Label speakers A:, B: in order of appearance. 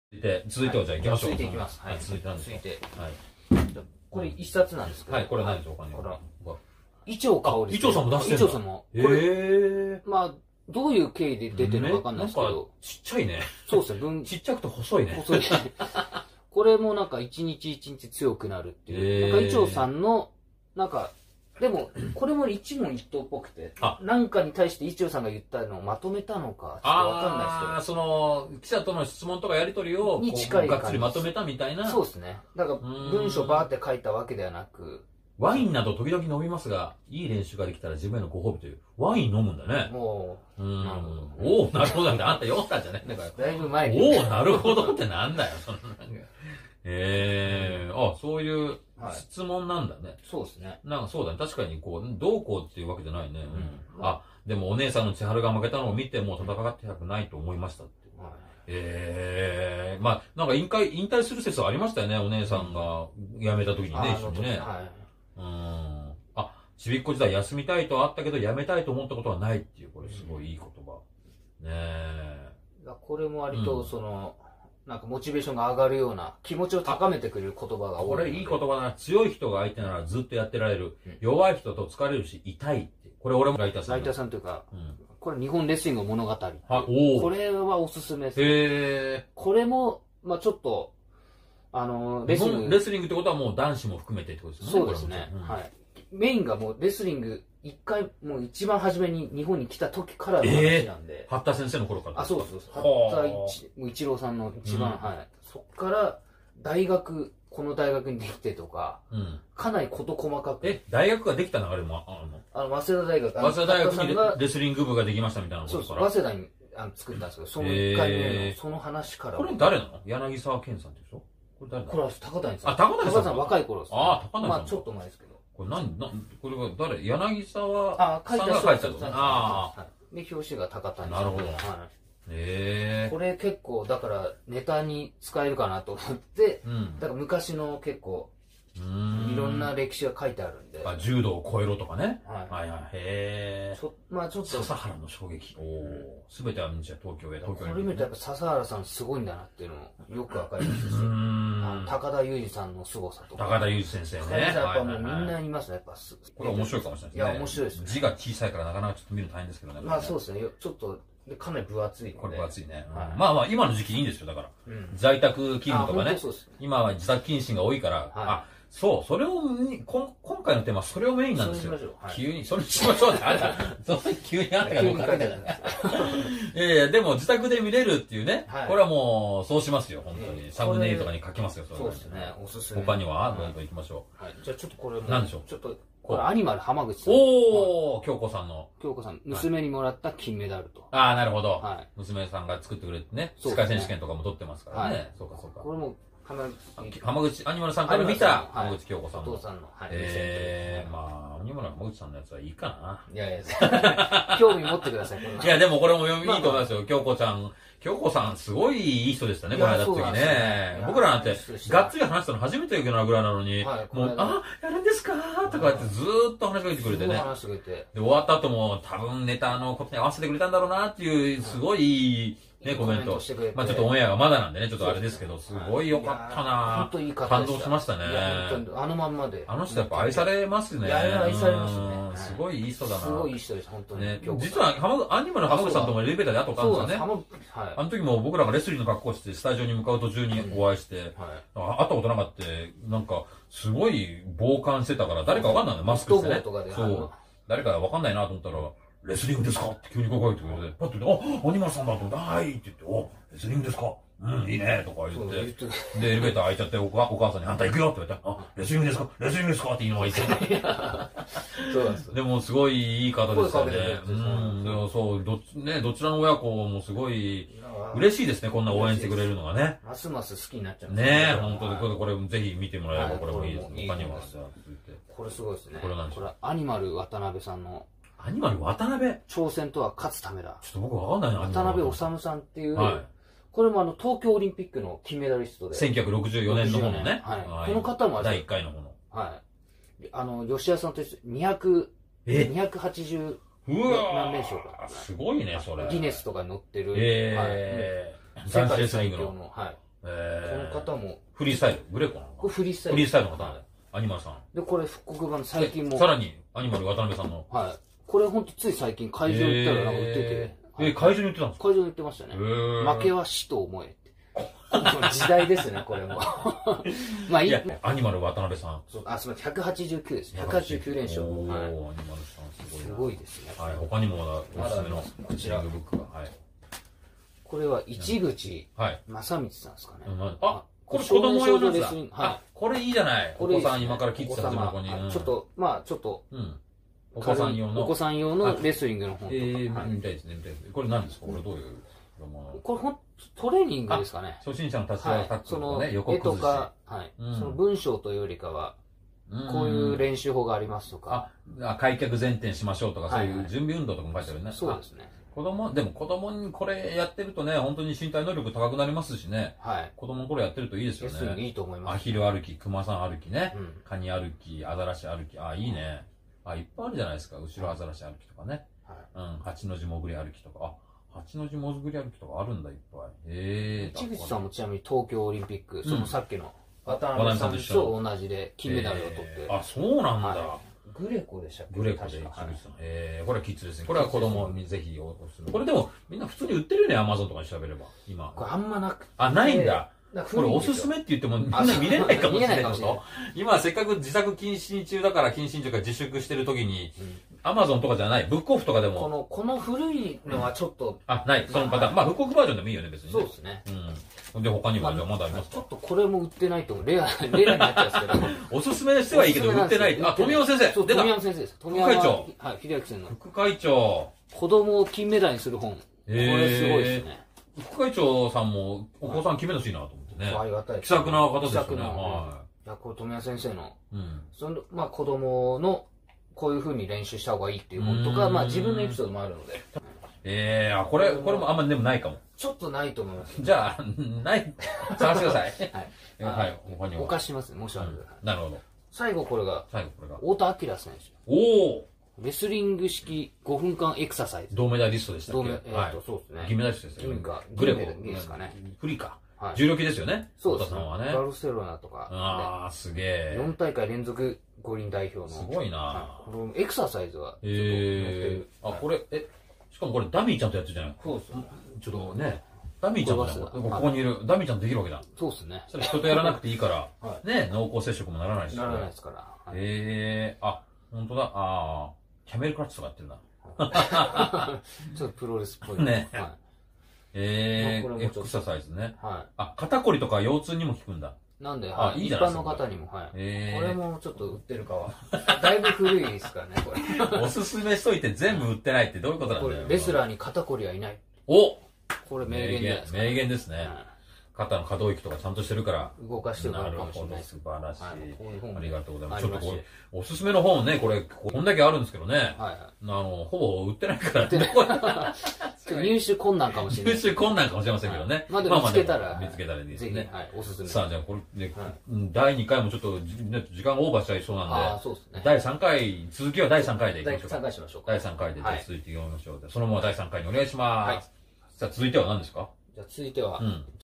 A: 続いてはじゃあ行きましょう。
B: 続いていきます。はい。
A: 続いてなんですか。
B: 続いて。
A: はい。
B: これ一冊なんですけど。
A: はい、これ何でしょうかね。
B: これは、伊調香織。
A: 伊調さんも出してる。
B: 伊調さんも。
A: へえ。
B: まあ、どういう経緯で出てるのかわかんないですけど。
A: ちっちゃいね。
B: そうですね。
A: ちっちゃくて細いね。
B: 細い。これもなんか一日一日強くなるっていう。なんか伊調さんの、なんか、でも、これも一問一答っぽくて、なんかに対して伊調さんが言ったのをまとめたのか、ちょっとわかんないですけど。
A: その、記者との質問とかやり取りを、がっつりまとめたみたいな。
B: そうですね。だから、文章バーって書いたわけではなく、
A: ワインなど時々飲みますが、いい練習ができたら自分へのご褒美という。ワイン飲むんだね。
B: もう、
A: なるほど。おお、なるほど。あんた読んだんじゃねえんだから。
B: だいぶ前に。
A: おお、なるほどってなんだよ、そのなんか。そういう質問なんだね。
B: そうですね。
A: なんかそうだね。確かにこう、どうこうっていうわけじゃないね。でもお姉さんの千春が負けたのを見て、もう戦ってたくないと思いましたって。まあ、なんか引退する説はありましたよね。お姉さんが辞めた時にね、一緒にね。ちびっこ時代休みたいとはあったけど、辞めたいと思ったことはないっていう、これすごいいい言葉。ねえ。
B: これも割と、なんかモチベーションが上がるような気持ちを高めてくれる言葉が多い。
A: これいい言葉だな。強い人が相手ならずっとやってられる。弱い人と疲れるし痛いって。これ俺もライターさん。
B: ライターさんというか、これ日本レスリング物語。これはおすすめですね。これも、まあちょっと、
A: レスリングってことはもう男子も含めてってことですね。
B: そうですね。はい。メインがもうレスリング、もう一番初めに日本に来た時からの話なんで。
A: 八田先生の頃から。
B: そうです。八田一郎さんの一番、はい。そっからこの大学にできてとか、かなり事細かく。
A: 大学ができた流れも
B: 早稲田大学。
A: 早稲田大学にレスリング部ができましたみたいなことから。
B: そう、早稲田に作ったんですけど、その1回目のその話から。
A: これ誰なの？柳沢健さんってでしょ？これ誰なの？
B: これは高谷さん。
A: 高谷さん
B: 若い頃です。
A: 高谷さん。
B: まあちょっと前ですけど。
A: これこれは誰？柳沢さんが書いたの？
B: で、表紙が高谷さん。
A: なるほど。
B: これ結構、だからネタに使えるかなと思って、だから昔の結構、いろんな歴史が書いてあるんで。
A: 柔道を超えろとかね。
B: まあちょっと。
A: 笹原の衝撃。すべては東京へ。
B: これ見るとやっぱ笹原さんすごいんだなっていうのもよくわかりますし、高田裕二さんの凄さとか。
A: 高田裕二先生ね。
B: やっぱもうみんなにいますね、やっぱ。
A: これ面白いかもしれないですね。
B: いや、面白いですね。
A: 字が小さいからなかなかちょっと見るの大変ですけどね。
B: まあそうですね。ちょっと、かなり分厚いので。
A: これ分厚いね。まあまあ今の時期いいんですよ、だから。在宅勤務とかね。今は自宅謹慎が多いから。そう、それを、今回のテーマはそれをメインなんですよ。急に、それにしましょうって、急にあったから書いてない。でも自宅で見れるっていうね、これはもう、そうしますよ、本当に。サムネイルとかに書きますよ、
B: そうですね、おすすめ。
A: 他には、どんどん行きましょ
B: う。じゃあちょっとこれも、
A: 何でしょう。
B: ちょっと、これアニマル浜口さん。
A: 京子さんの。
B: 京子さん、娘にもらった金メダルと。
A: なるほど。娘さんが作ってくれてね、世界選手権とかも取ってますからね。そうかそうか。
B: これも、
A: 浜口、アニマルさんから見た浜口京子さんの。
B: お父さんの。
A: まあ、アニマル浜口さんのやつはいいかな。
B: いやいや、興味持ってください。
A: いや、でもこれもいいと思いますよ。京子ちゃん。京子さん、すごいいい人でしたね、この間の時ね。僕らなんて、がっつり話したの初めてぐらいなのに、もう、やるんですかとかってずーっと話しかけてくれてね。で、終わった後も、多分ネタのことに合わせてくれたんだろうなっていう、すごい、ね、コメント。まあちょっとオンエアがまだなんでね、ちょっとあれですけど、すごい良かったな。
B: 本当いい方
A: 感動しましたね。
B: あのまんまで。
A: あの人やっぱ愛されますね。
B: 愛されますね。
A: すごいいい人だな。
B: すごいいい人です、本当に。
A: 実はアニマル浜口さんともエレベーターで会ったことあるんですよね。あの時も僕らがレスリングの格好してスタジオに向かう途中にお会いして、会ったことなかった。なんか、すごい傍観してたから、誰かわかんないのマスクしてね。そう。誰かわかんないなと思ったら、レスリングですかって急に声かけてくれて、パッと言って、アニマルさんだと思って、はいって言って、レスリングですかいいねとか言って、で、エレベーター開いちゃって、お母さんに、あんた行くよって言われて、レスリングですかレスリングですかって言いながら言って。そうなんです。でも、すごいいい方でしたね。でもそう、どちらの親子もすごい、嬉しいですね、こんな応援してくれるのがね。
B: ますます好きになっちゃう。
A: ねえ、本当に、これぜひ見てもらえれば、これもいいです。他には。
B: これすごいですね。
A: これ何でしょう。
B: これ、アニマル渡辺さんの、
A: アニマル渡辺
B: 挑戦とは勝つためだ。
A: ちょっと僕わかんないな。
B: 渡辺治さんっていう、これも東京オリンピックの金メダリストで。
A: 1964年の方のね。
B: この方も
A: 第1回の方の。
B: はい。吉田さんと280何連勝か。
A: すごいね、それ。
B: ギネスとかに載ってる。
A: 男子レスリングの。
B: この方も。
A: フリースタイルグレコなのか。
B: これフリースタイル。
A: フリースタイルの方なんだよ。アニマルさん。
B: で、これ復刻版最近も。
A: さらに、アニマル渡辺さんの。
B: はい。これほんとつい最近会場行ったらなんか売ってて。
A: 会場に売ってたんですか？
B: 会場に売ってましたね。負けは死と思えって。時代ですね、これも。まあいい。
A: アニマル渡辺さん。
B: あ、すみません、189です。189連勝。
A: アニマルさん
B: すごいですね。
A: はい、他にもまだおすすめのこちらブックが。はい。
B: これは市口正光さんですかね。
A: あ、これ子供用のやつだ。あ、これいいじゃない。お子さん今からキッズ始める子に。
B: ちょっと、まあちょっと、
A: お子さん用の。
B: お子さん用のレスリングの本とか。
A: 見たいですね、見たいですね。これ何ですか？これどういう
B: これトレーニングですかね。
A: 初心者の立ち上がり
B: その絵とか、その文章というよりかは、こういう練習法がありますとか。
A: 開脚前転しましょうとか、そういう準備運動とかも書いてあるね。
B: そうですね。
A: でも子供にこれやってるとね、本当に身体能力高くなりますしね。
B: はい。
A: 子供の頃やってるといいですよね。
B: いいと思います。
A: アヒル歩き、クマさん歩きね。カニ歩き、アザラシ歩き。いいね。いっぱいあるじゃないですか。後ろアザラシ歩きとかね。八の字潜り歩きとか。八の字潜り歩きとかあるんだ、いっぱい。
B: 市口さんもちなみに東京オリンピック、そのさっきの渡辺さんと同じで金メダルを取って。
A: そうなんだ。
B: グレコでしたっけ？
A: グレコで市口さん。これはキッズですね。これは子供にぜひおすすめ。これでもみんな普通に売ってるよね、アマゾンとかに調べれば。今。
B: これあんまなくて。
A: ないんだ。これおすすめって言ってもみんな見れないかもしれないこと。今せっかく自作謹慎中だから謹慎中か自粛してる時に、アマゾンとかじゃない、ブックオフとかでも。
B: この古いのはちょっと。
A: ない、そのパターン。まあ、ブックオフバージョンでもいいよね、別に。
B: そうですね。
A: で、他にはじゃあまだありますか？
B: ちょっとこれも売ってないと思う。レアになっちゃうんですけど。
A: おすすめしてはいいけど、売ってない。富山先生。
B: そう、富山先生です。
A: 副会長。
B: はい、秀明先生の。
A: 副会長。
B: 子供を金メダルにする本。これすごいですね。
A: 副会長さんも、お子さん金メダル欲しいなと思ってね。
B: ありがたい。
A: 気さくな方ですよね。
B: いや、これ富山先生の、まあ子供の、こういう風に練習した方がいいっていう本とか、まあ自分のエピソードもあるので。これもあんまりでもないかも。 ちょっとないと思います。
A: じゃあ、ない、探してください。はい。他には。
B: お貸しますね、もしある。
A: なるほど。
B: 最後これが、太田明選手。
A: おお。
B: レスリング式5分間エクササイズ。
A: 銅メダリストでしたっけ？
B: そうですね。
A: 銀メダリストですよね。
B: グレコですかね。
A: フリーか。重量級ですよね。
B: そうですね。バルセロナとか。
A: すげえ。
B: 4大会連続五輪代表の。
A: すごいな。
B: エクササイズは。
A: これ、しかもこれダミーちゃんとやってるじゃない？
B: そうですね。
A: ちょっとね、ダミーちゃんもここにいる。ダミーちゃんできるわけだ。
B: そうですね。
A: それ人とやらなくていいから、ね、濃厚接触もならないし。
B: ならないですから。
A: 本当だ。キャメルクラッチとかやってる
B: な。ちょっとプロレスっぽい。
A: ね。エクササイズね。肩こりとか腰痛にも効くんだ。
B: なんで、一般の方にも、これもちょっと売ってるかは。だいぶ古いですからね、これ。
A: おすすめしといて全部売ってないってどういうことなんだよ。
B: レスラーに肩こりはいない。
A: お！
B: これ名言じゃないですか。
A: 名言ですね。肩の可動域とかちゃんとしてるから。
B: 動かしてるかもしれない。
A: 素晴らしい。ありがとうございます。ちょっとこれ、おすすめの本ね、これ、こんだけあるんですけどね。ほぼ売ってないから。
B: 入手困難かもしれない。
A: 入手困難かもしれませんけどね。
B: まあでも見つけたら。
A: 見つけたらいいですね。
B: ぜひ、おすすめ。
A: さあ、じゃあこれ、第2回もちょっと時間オーバーしちゃいそうなんで。
B: そうですね。
A: 第3回、続きは第3回でいきましょうか。
B: 第3回しましょうか。
A: 第3回で続いて読みましょう。そのまま第3回にお願いします。さあ、続いては何ですか？
B: じゃあ続いては、